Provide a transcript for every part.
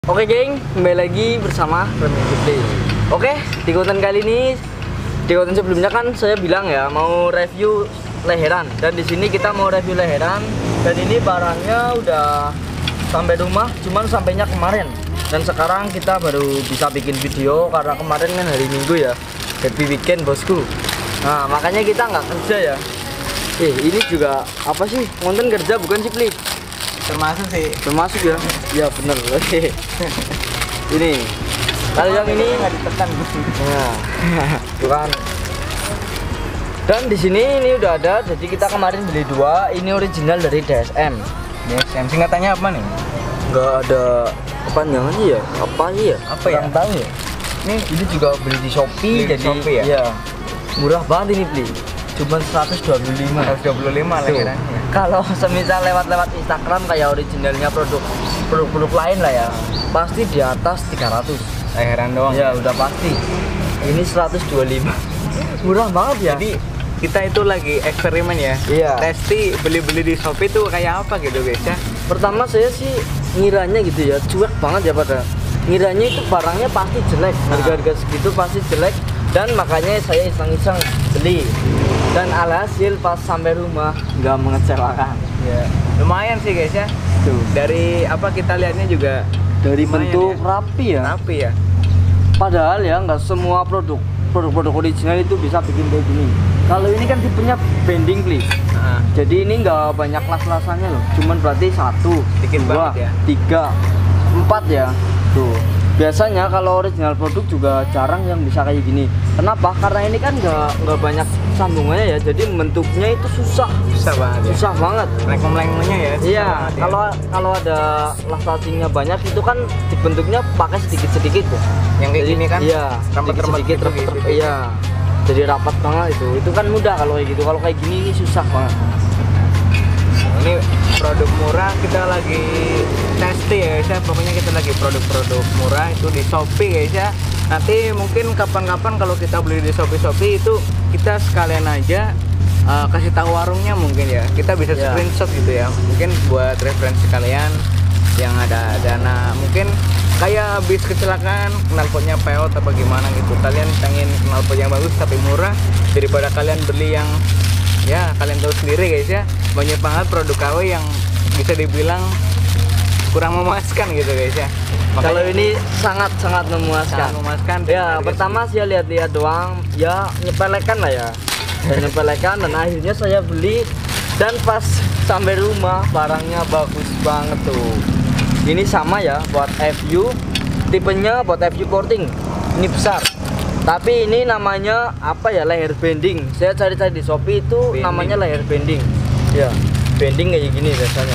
Oke geng, kembali lagi bersama Remy Play. Oke, di konten kali ini, di konten sebelumnya kan saya bilang ya mau review leheran, dan di sini kita mau review leheran. Dan ini barangnya udah sampai rumah, cuman sampainya kemarin. Dan sekarang kita baru bisa bikin video karena kemarin kan hari Minggu ya, happy weekend bosku. Nah makanya kita nggak kerja ya. Ini juga apa sih, konten kerja bukan sih Pli? Termasuk sih. Termasuk ya? Ya bener. Ini kalau yang ini nggak ditekan. nah, bukan. Dan di sini ini udah ada, jadi kita kemarin beli dua. Ini original dari DSM. DSM singkatannya apa nih? Nggak ada kepanjangannya ya? Apa sih ya? Apa ya? Kurang tahu ya. Ini juga beli di Shopee, Beli di jadi Shopee ya? iya. Murah banget ini beli. Cuman 125. 125 leherannya. Kalau semisal lewat-lewat Instagram kayak originalnya produk lain lah ya, pasti di atas 300 Leheran doang. ya udah pasti. Ini 125. Murah banget ya. Jadi kita itu lagi eksperimen ya. Iya. Testi beli-beli di Shopee itu kayak apa gitu guys ya. Pertama saya sih ngiranya gitu ya, cuek banget ya pada ngiranya itu barangnya pasti jelek, harga-harga segitu pasti jelek, dan makanya saya iseng-iseng beli. Dan alhasil pas sampai rumah nggak mengecewakan. Ya. Lumayan sih guys ya. Tuh. Dari apa kita lihatnya juga Dari lumayan bentuk ya. rapi ya. Rapi ya. Padahal ya nggak semua produk original itu bisa bikin kayak gini. Kalau ini kan tipenya bending please. Nah, Jadi ini nggak banyak las-lasannya loh. Cuman berarti 1, Dikit 2, banget ya. 3, 4 ya. Tuh. Biasanya kalau original produk juga jarang yang bisa kayak gini. Kenapa? Karena ini kan nggak banyak sambungannya ya. Jadi bentuknya itu susah banget ya. susah banget. Lengkong-lengkongnya ya. susah Iya, banget ya. kalau ada lastasingnya banyak itu kan dibentuknya pakai sedikit-sedikit ya. Yang kayak gini kan Iya, rempet-rempet sedikit gitu, rempet, gitu. iya. Jadi rapat banget itu. Itu kan mudah kalau kayak gitu. Kalau kayak gini ini susah banget. Ini produk murah, kita lagi testi ya guys ya. Pokoknya kita lagi produk-produk murah itu di Shopee guys ya. Nanti mungkin kapan-kapan kalau kita beli di Shopee itu kita sekalian aja kasih tahu warungnya mungkin ya. Kita bisa Ya. screenshot gitu ya. Mungkin buat referensi kalian yang ada dana, mungkin kayak habis kecelakaan knalpotnya peot apa gimana gitu. Kalian pengen knalpot yang bagus tapi murah, daripada kalian beli yang ya kalian tahu sendiri guys ya, banyak banget produk KW yang bisa dibilang kurang memuaskan gitu guys ya. Kalau ini sangat memuaskan. sangat memuaskan. Ya, pertama saya lihat-lihat doang, ya nyepelekan lah ya. Dan nyepelekan, dan akhirnya saya beli, dan pas sampai rumah barangnya bagus banget tuh. Ini sama ya buat FU, tipenya buat FU porting. Ini besar. Tapi ini namanya apa ya, leher bending. Saya cari-cari di Shopee itu Bending. namanya leher bending. Ya, bending kayak gini biasanya.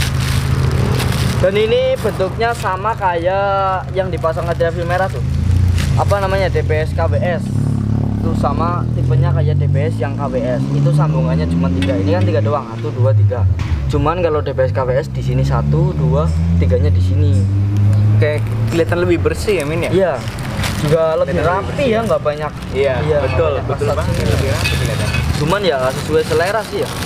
Dan ini bentuknya sama kayak yang dipasang ke review merah tuh. Apa namanya, DPS KWS. Itu sama tipenya kayak DPS yang KWS. Itu sambungannya cuma 3. Ini kan 3 doang. 1, 2, 3. Cuman kalau DPS KWS di sini 1, 2, 3-nya di sini. Kayak kelihatan lebih bersih ya Min ya. Iya. Juga lebih Kelihatan rapi lebih ya, nggak banyak. Iya, betul nggak banyak banget, las-lasnya. lebih rapi kelihatan. Cuman ya nggak sesuai selera sih ya.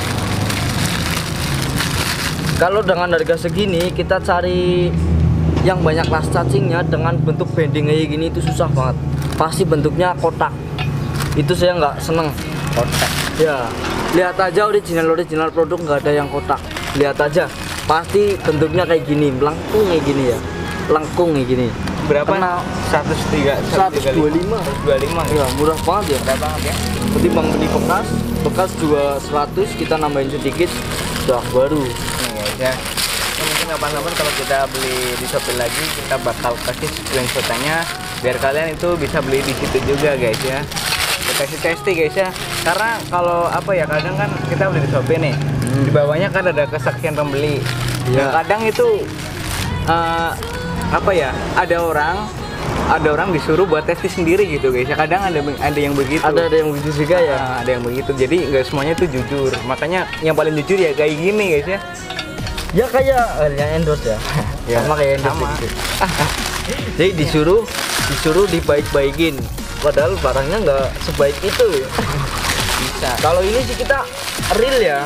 Kalau dengan harga segini kita cari yang banyak las cacingnya dengan bentuk bending kayak gini itu susah banget. Pasti bentuknya kotak. Itu saya nggak seneng. Kotak. Ya, lihat aja original produk nggak ada yang kotak. Lihat aja, pasti bentuknya kayak gini, melengkung kayak gini ya, lengkung kayak gini. Berapa? Karena 125. 125. Ya, murah banget ya. Murah banget ya. Ketimbang beli bekas juga 100, kita nambahin sedikit, udah baru. Nih guys ya. Ini mungkin kapan-kapan kalau kita beli di Shopee lagi, kita bakal kasih screenshot-nya biar kalian itu bisa beli di situ juga guys ya. Kita kasih testi guys ya. Karena kalau apa ya, kadang kan kita beli di Shopee nih, di bawahnya kan ada kesaksian pembeli. Iya. Dan kadang itu apa ya, ada orang disuruh buat testi sendiri gitu guys ya. Kadang ada yang begitu. Ada yang begitu juga ya. Ada yang begitu. Jadi nggak semuanya itu jujur. Makanya yang paling jujur ya kayak gini guys ya. Ya kayak yang endorse ya. Ya, Sama kayak endorse sama. gitu. Jadi disuruh dibaik-baikin. Padahal barangnya nggak sebaik itu. Bisa. Kalau ini sih kita real ya.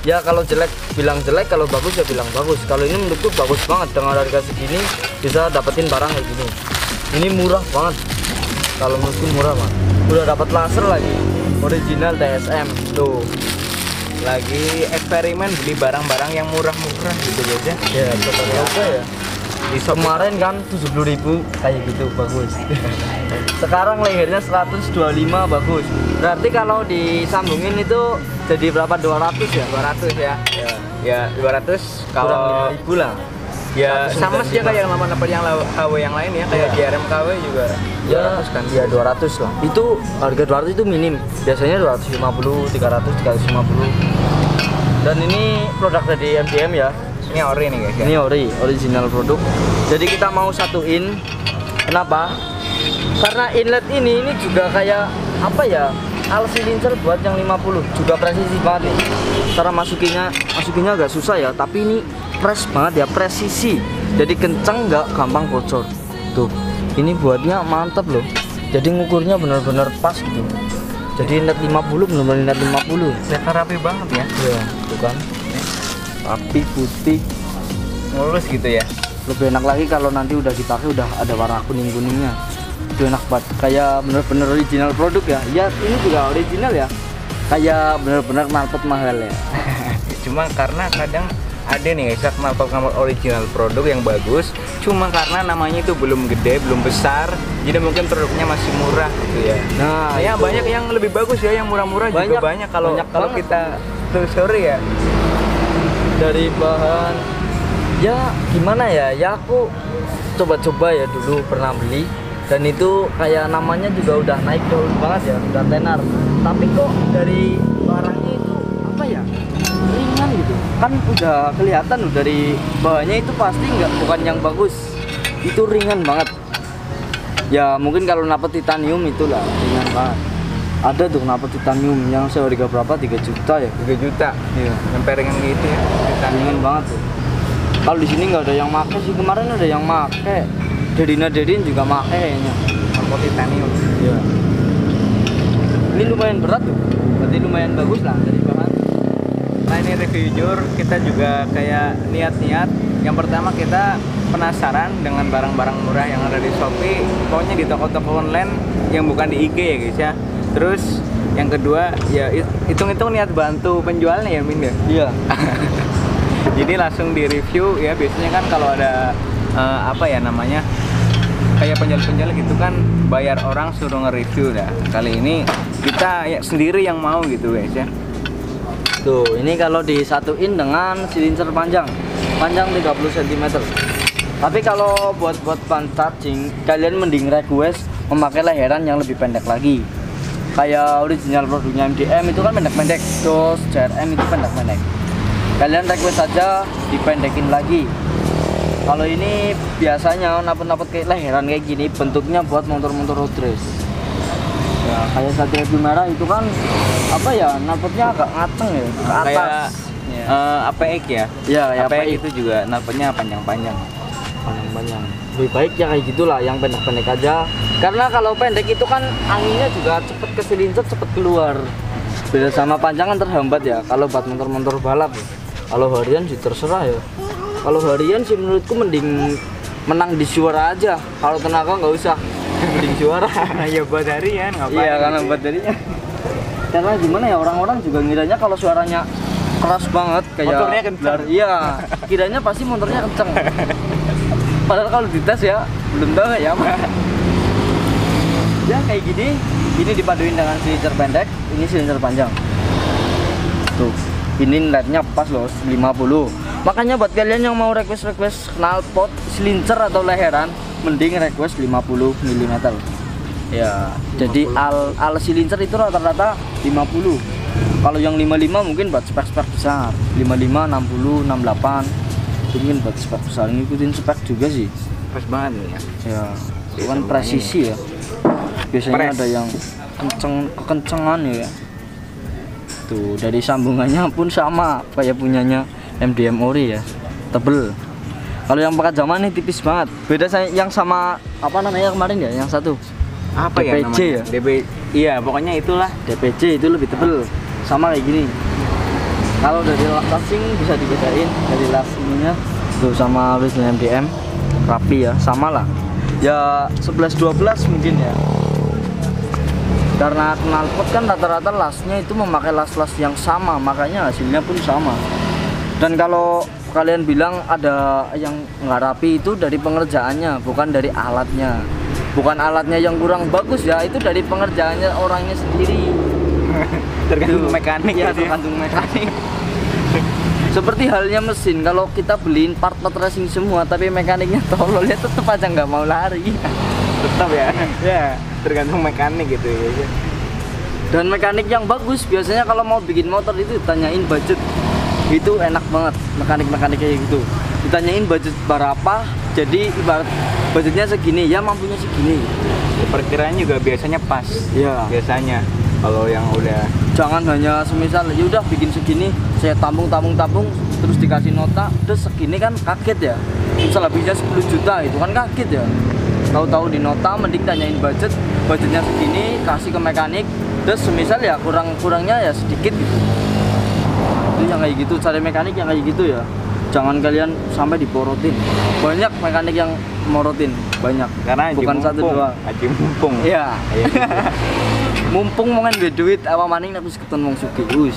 Ya kalau jelek bilang jelek, kalau bagus ya bilang bagus. Kalau ini menurutku bagus banget, dengan harga segini bisa dapetin barang kayak gini. Ini murah banget. Kalau menurutku murah banget. Udah dapat laser lagi, original TSM tuh. Lagi eksperimen beli barang-barang yang murah-murah gitu guys ya. Ya, coba ya. Di kemarin kan 70.000 kayak gitu bagus. Sekarang lehernya 125 bagus. Berarti kalau disambungin itu jadi berapa? 200 ya? 200 ya. Ya 200 kalau kurang 5.000 lah. ya sama sih kayak yang yang KW yang lain ya, kayak JRM KW juga Ya, 200 kan. ya 200 lah. Itu harga 200 itu minim. Biasanya 250, 300, 350. Dan ini produk dari MDM ya. Ini ori nih guys ya. Ini original produk. Jadi kita mau satuin. Kenapa? Karena inlet ini juga kayak apa ya? Al silincer buat yang 50 juga presisi banget nih. Cara masukinnya agak susah ya, tapi ini press banget ya, presisi. Jadi kenceng, nggak gampang bocor. Tuh, ini buatnya mantap loh. Jadi ngukurnya benar-benar pas gitu. Jadi inlet 50 benar-benar inlet 50. Kelihatan rapi banget ya. Iya, tuh kan. Rapi, putih, Mulus gitu ya. lebih enak lagi kalau nanti udah dipakai udah ada warna kuning-kuningnya. Itu enak banget, kayak bener-bener original produk ya. Ya ini juga original ya, kayak bener-bener knalpot mahal ya. Cuma karena kadang ada nih guys knalpot original produk yang bagus, cuma karena namanya itu belum gede, belum besar, jadi mungkin produknya masih murah gitu ya. Nah Ya itu. banyak yang lebih bagus ya, yang murah-murah juga banyak kalau banyak kalau banget. kita telusuri ya. Dari bahan ya gimana ya, aku coba-coba ya dulu pernah beli, dan itu kayak namanya juga udah naik daun banget ya, udah tenar. Tapi kok dari barangnya itu apa ya, ringan gitu kan, udah kelihatan loh dari bahannya itu pasti bukan yang bagus, itu ringan banget ya. Mungkin kalau napet titanium itulah ringan banget. Ada tuh knalpot titanium yang seharga berapa, 3 juta ya. 3 juta. Iya, Sampai ringan gitu ya. ringan banget tuh. Kalau di sini nggak ada yang make sih, kemarin ada yang make. Dedin juga make kayaknya. Knalpot titanium. Iya. Ini lumayan berat tuh, berarti lumayan bagus lah dari bahan. Nah ini review jujur, kita juga kayak niat-niat. Yang pertama kita penasaran dengan barang-barang murah yang ada di Shopee, pokoknya di toko-toko online yang bukan di IG ya guys ya. Terus yang kedua ya hitung-hitung niat bantu penjualnya ya Min ya. Iya. Jadi langsung di review ya, biasanya kan kalau ada apa ya namanya, kayak penjual-penjual gitu kan bayar orang suruh nge-review dah. Kali ini kita ya sendiri yang mau gitu guys ya. Tuh, ini kalau disatuin dengan silincer panjang 30 cm. Tapi kalau buat ban charging, kalian mending request memakai leheran yang lebih pendek lagi. Kayak original produknya MDM itu kan pendek-pendek, terus JRM itu pendek-pendek. Kalian request saja dipendekin lagi. Kalau ini biasanya napot-napot kayak leheran kayak gini, bentuknya buat motor-motor road race. Ya, kayak Satria Bimera itu kan apa ya, napotnya agak ngaceng ya, ke atas. Kayak Ya. APX ya. Ya, ya APX APX. itu juga napotnya panjang-panjang. Panjang-panjang. Lebih baik ya kayak gitulah, yang pendek-pendek aja. Karena kalau pendek itu kan anginnya juga cepet ke silincer, cepet keluar. Beda sama panjang kan terhambat ya. Kalau buat motor-motor balap ya. Kalau harian sih terserah ya. Kalau harian sih menurutku mending menang di suara aja. Kalau tenaga nggak usah, mending suara. Ya buat harian ngapain? Iya, karena gitu. buat jadinya. Karena gimana ya, orang-orang juga ngiranya kalau suaranya keras banget kayak Motornya kenceng. Iya, kiranya pasti motornya kenceng. Padahal kalau dites ya belum tahu ya. Ya kayak gini, ini dipaduin dengan silincer pendek, ini silincer panjang. Tuh, ini LED-nya pas loh 50. Makanya buat kalian yang mau request knalpot, silincer atau leheran, mending request 50 mm. Ya, jadi al silincer itu rata-rata 50. Kalau yang 55 mungkin buat spek-spek besar. 55, 60, 68. Itu mungkin buat spek besar. Ngikutin spek juga sih. Pas banget nih ya. Ya, itu kan presisi ya. Biasanya Press. ada yang kekencengan ya. Tuh, dari sambungannya pun sama kayak punyanya MDM Ori ya. Tebel. Kalau yang pekat zaman ini tipis banget. Beda saya yang sama apa namanya kemarin ya, yang satu. Apa ya DPJ namanya? ya? Iya, pokoknya itulah. DPJ itu lebih tebel. Sama kayak gini. Kalau dari las casing bisa dibedain dari las ininya tuh sama wheelsnya MDM rapi ya, sama lah ya 11-12 mungkin ya, karena knalpot kan rata-rata lasnya itu memakai las-las yang sama, makanya hasilnya pun sama. Dan kalau kalian bilang ada yang nggak rapi, itu dari pengerjaannya, bukan dari alatnya. Bukan alatnya yang kurang bagus ya, itu dari pengerjaannya orangnya sendiri. Tergantung mekanik ya, gitu ya. tergantung mekanik. Seperti halnya mesin, kalau kita beliin part-part racing semua tapi mekaniknya tolol, ya tetap aja nggak mau lari. Tetap ya. Ya, tergantung mekanik gitu ya. Dan mekanik yang bagus biasanya kalau mau bikin motor itu ditanyain budget. Itu enak banget mekanik-mekanik kayak gitu. Ditanyain budget berapa, jadi ibarat budgetnya segini, ya mampunya segini. Perkiraan juga biasanya pas. Ya. Biasanya kalau yang udah, Jangan hanya semisal ya udah bikin segini, saya tampung terus dikasih nota, terus segini kan kaget ya. Misal habisnya 10 juta itu kan kaget ya. Tahu-tahu di nota, mending tanyain budgetnya segini, kasih ke mekanik, terus semisal ya kurangnya ya sedikit gitu. Itu yang kayak gitu, cari mekanik yang kayak gitu ya. Jangan kalian sampai diporotin. Banyak mekanik yang morotin, banyak. karena bukan satu dua. Haji mumpung. Iya. Mumpung mau duit duit awal maning tapi keton wong sugih us.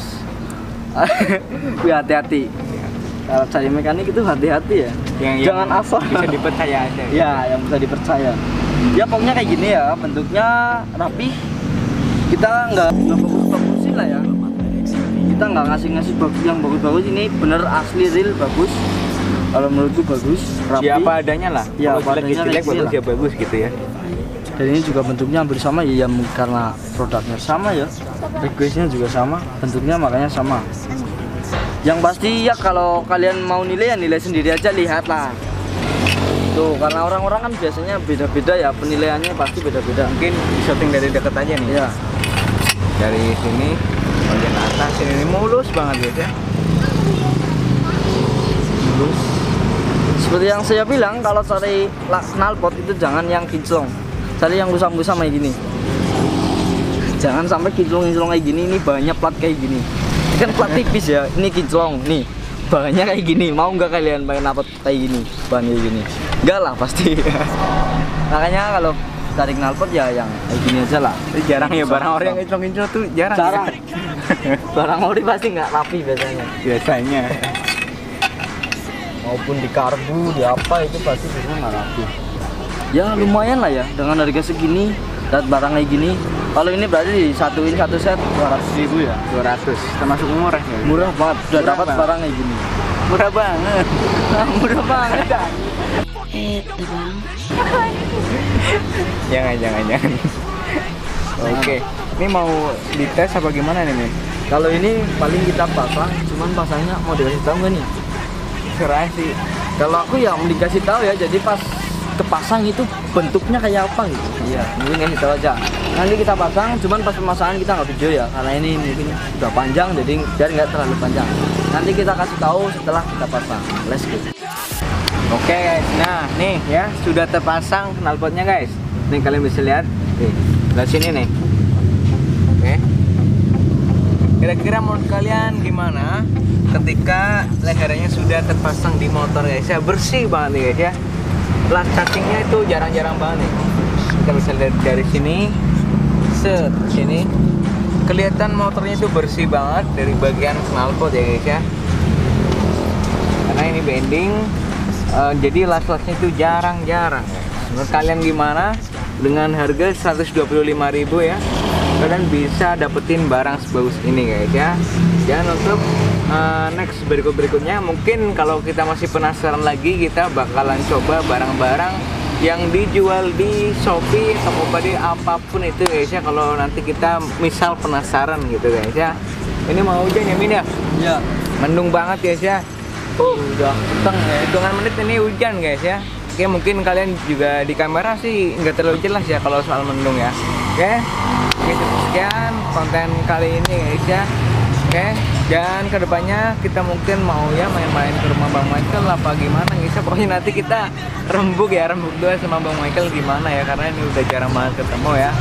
Hati-hati. Kalau cari mekanik itu hati-hati ya. Jangan asal. Bisa dipercaya aja. Ya, yang bisa dipercaya. Ya pokoknya kayak gini ya, bentuknya rapi. Kita nggak bagus-bagusin lah ya. Kita nggak ngasih yang bagus-bagus, ini bener asli real bagus. Kalau menurutku bagus, rapi. Siapa adanya lah. Ya, Kalau jelek adanya bagus lah. ya bagus gitu ya. Dan ini juga bentuknya hampir sama ya, karena produknya sama ya, requestnya juga sama, bentuknya makanya sama. Yang pasti ya kalau kalian mau nilai ya nilai sendiri aja, lihatlah. Tuh, karena orang-orang kan biasanya beda-beda ya, penilaiannya pasti beda-beda. Mungkin shooting dari dekat aja nih. Ya, Dari sini bagian atas ini mulus banget guys ya. mulus. Seperti yang saya bilang, kalau cari knalpot itu jangan yang kinclong, cari yang busam-busam kayak gini. Jangan sampai kinclong-kinclong kayak gini, ini banyak plat kayak gini. Ini kan plat tipis ya, ini kinclong, nih bahannya kayak gini. Mau nggak kalian pakai knalpot kayak gini, bahan kayak gini? Enggak lah pasti. Makanya kalau cari knalpot ya yang kayak gini aja lah. Jarang ya barang ori yang kinclong-kinclong tuh jarang. Jarang. Ya? Barang ori pasti nggak rapi biasanya. Biasanya. Maupun di karbu, di apa itu pasti biasanya nggak rapi. Ya lumayan lah ya, dengan harga segini dapat barang kayak gini. Kalau ini berarti disatuin satu set 200.000 ya. 200 termasuk murah ya. Murah banget, udah Murah dapat banget. barang kayak gini. Murah banget. Murah banget. Jangan. Oke. Ini mau dites apa gimana nih, Min? Kalau ini paling kita pasang, cuman pasangnya mau dikasih tahu nggak nih? Serah sih. Kalau aku ya mau dikasih tahu ya, jadi pas kepasang itu bentuknya kayak apa gitu. Iya, mungkin kasih tahu aja. Nanti kita pasang, cuman pas pemasangan kita nggak video ya, karena ini mungkin udah panjang, jadi biar nggak terlalu panjang. Nanti kita kasih tahu setelah kita pasang. Let's go. Oke guys, nah nih ya sudah terpasang knalpotnya guys. Nih kalian bisa lihat, nih dari sini nih. Oke. Kira-kira menurut kalian gimana ketika lehernya sudah terpasang di motor guys ya, bersih banget nih guys ya. Las cacingnya itu jarang-jarang banget nih. Kita bisa lihat dari sini, set sini kelihatan motornya itu bersih banget dari bagian knalpot ya guys ya. Karena ini bending. Jadi las-lasnya itu jarang-jarang. Menurut kalian gimana? Dengan harga 125.000 ya, kalian bisa dapetin barang sebagus ini guys ya. Dan untuk next berikutnya, mungkin kalau kita masih penasaran lagi, kita bakalan coba barang-barang yang dijual di Shopee, Tokopedia, apapun itu guys ya. Kalau nanti kita misal penasaran gitu guys ya. Ini mau hujan ya, Min ya? Ya, Mendung banget guys ya. udah petang ya. Hitungan menit ini hujan guys ya. Oke, mungkin kalian juga di kamera sih nggak terlalu jelas ya kalau soal mendung ya. Oke, sekian konten kali ini guys ya. Oke, dan kedepannya kita mungkin mau ya main-main ke rumah Bang Michael apa gimana guys ya. Pokoknya nanti kita rembuk dua sama Bang Michael gimana ya, karena ini udah jarang banget ketemu ya.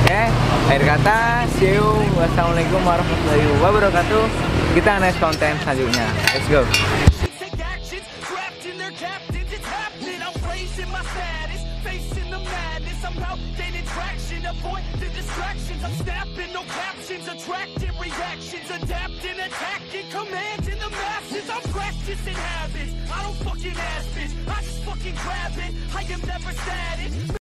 Oke, akhir kata, see you. Wassalamualaikum warahmatullahi wabarakatuh. Kita next konten selanjutnya. Let's go. Take actions, trapped in their captains, it's happening. I'm raising my status, facing the madness. I'm out gaining traction, avoid the distractions. I'm snapping, no captions, attracting reactions, adapting, attacking, commanding the masses. I'm practicing habits, I don't fucking ask bitch, I just fucking grab it. I am never static.